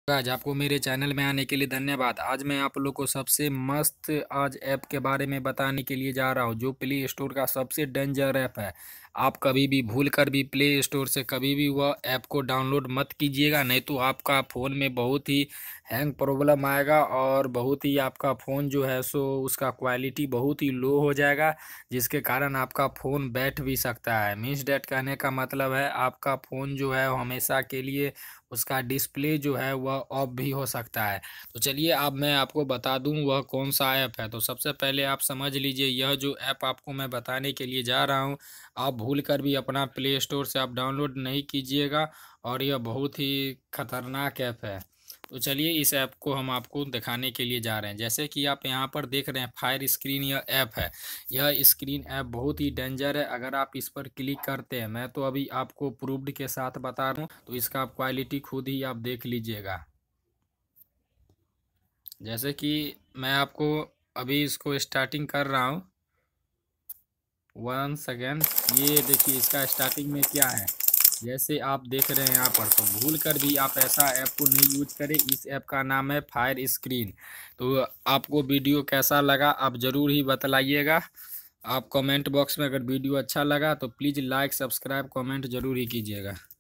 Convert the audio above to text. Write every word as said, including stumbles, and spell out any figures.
आज आपको मेरे चैनल में आने के लिए धन्यवाद। आज मैं आप लोग को सबसे मस्त आज ऐप के बारे में बताने के लिए जा रहा हूं, जो प्ले स्टोर का सबसे डेंजर ऐप है। आप कभी भी भूल कर भी प्ले स्टोर से कभी भी वह ऐप को डाउनलोड मत कीजिएगा, नहीं तो आपका फ़ोन में बहुत ही हैंग प्रॉब्लम आएगा और बहुत ही आपका फ़ोन जो है सो उसका क्वालिटी बहुत ही लो हो जाएगा, जिसके कारण आपका फ़ोन बैठ भी सकता है। मीन्स डेट कहने का मतलब है आपका फ़ोन जो है हमेशा के लिए उसका डिस्प्ले जो है वह ऑफ भी हो सकता है। तो चलिए अब मैं आपको बता दूं वह कौन सा ऐप है। तो सबसे पहले आप समझ लीजिए, यह जो ऐप आपको मैं बताने के लिए जा रहा हूं, आप भूल कर भी अपना प्ले स्टोर से आप डाउनलोड नहीं कीजिएगा, और यह बहुत ही खतरनाक ऐप है। तो चलिए इस ऐप को हम आपको दिखाने के लिए जा रहे हैं। जैसे कि आप यहाँ पर देख रहे हैं फायर स्क्रीन, यह ऐप है। यह स्क्रीन ऐप बहुत ही डेंजर है। अगर आप इस पर क्लिक करते हैं, मैं तो अभी आपको प्रूफ्ड के साथ बता रहा हूँ, तो इसका आप क्वालिटी खुद ही आप देख लीजिएगा। जैसे कि मैं आपको अभी इसको स्टार्टिंग कर रहा हूँ, वन सेकेंड। ये देखिए इसका स्टार्टिंग में क्या है। जैसे आप देख रहे हैं यहाँ पर, तो भूल कर भी आप ऐसा ऐप को नहीं यूज करें। इस ऐप का नाम है फायर स्क्रीन। तो आपको वीडियो कैसा लगा आप ज़रूर ही बतलाइएगा। आप कमेंट बॉक्स में अगर वीडियो अच्छा लगा तो प्लीज़ लाइक सब्सक्राइब कमेंट ज़रूर ही कीजिएगा।